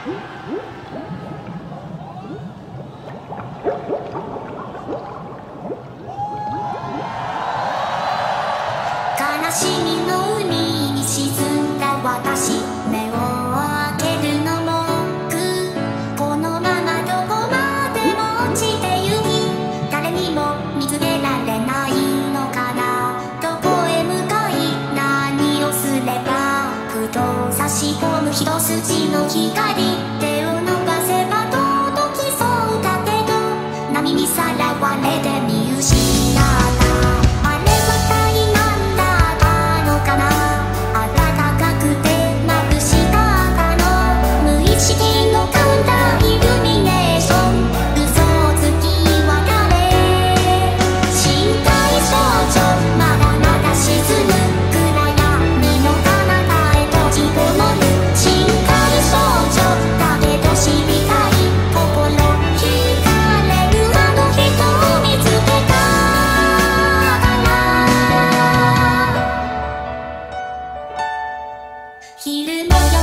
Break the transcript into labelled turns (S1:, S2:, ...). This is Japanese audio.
S1: 悲しみの海に沈んだ私、目を開けるのもこのままどこまでも落ちてゆき、誰にも見つけられないのかな。どこへ向かい何をすれば、ふと差し込む一筋の光、手を伸ばせば届きそうだけど、波にさらわれて見失った。昼の夜